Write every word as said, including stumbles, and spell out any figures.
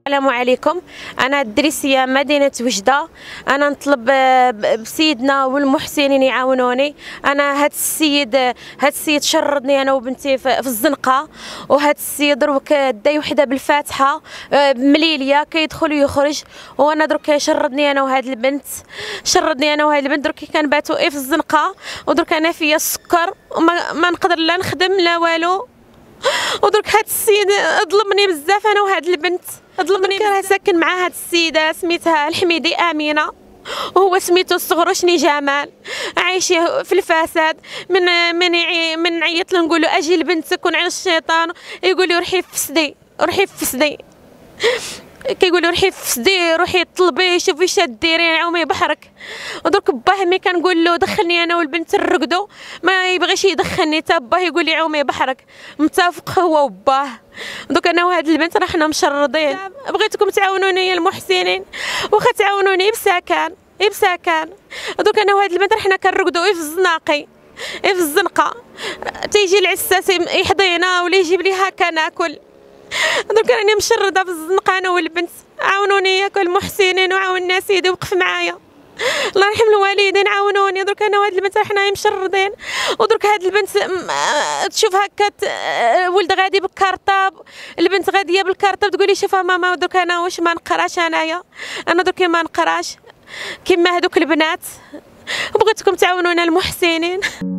السلام عليكم. انا الدريسيه مدينه وجده. انا نطلب بسيدنا والمحسنين يعاونوني. انا هاد السيد هاد السيد شردني انا وبنتي في الزنقه، وهاد السيد دروك داي وحده بالفاتحه مليليه كيدخل ويخرج، وانا دروك شردني انا وهاد البنت شردني انا وهاد البنت دروك كنباتوا ايه في الزنقه، ودروك انا فيا السكر وما ما نقدر لا نخدم لا والو، ودرك هاد السيد ظلمني بزاف انا وهاد البنت ظلمني. راه ساكن مع هاد السيده سميتها الحميدي امينه، وهو سميتو الصغروشني جمال، عايشين في الفساد. من من من نعيط له نقول له اجي لبنتك ونعيش الشيطان، يقول لي روحي فسدي روحي فسدي كيقول لي روحي فسدي روحي طلبي شوفي اش ديري نعومي بحرك. ودرك باه ملي كنقول له دخلني انا والبنت نرقدو ما يبغيش يدخلني، تا باه يقول لي عومي بحرك، متفق هو وباه. دوك انا وهاد البنت راه حنا مشردين. بغيتكم تعاونوني يا المحسنين، واخا تعاونوني بسكن بسكن. دوك انا وهاد البنت راه حنا كنرقدو في الزناقي في الزنقه، تيجي العساس يحضينا ولا يجيب لي هكا ناكل. درك راني مشرده في الزنقه انا والبنت. عاونوني ياك المحسنين وعاوننا سيدي وقف معايا، الله يرحم الوالدين عاونوني. درك انا وهاد البنت حنايا مشردين، ودرك هاد البنت تشوف هكا ولد غادي بالكارطاب، البنت غاديه بالكارطاب تقولي شوفها ماما. درك انا واش ما نقراش انايا؟ انا درك ما نقراش كيما هذوك البنات. وبغيتكم تعاونونا المحسنين.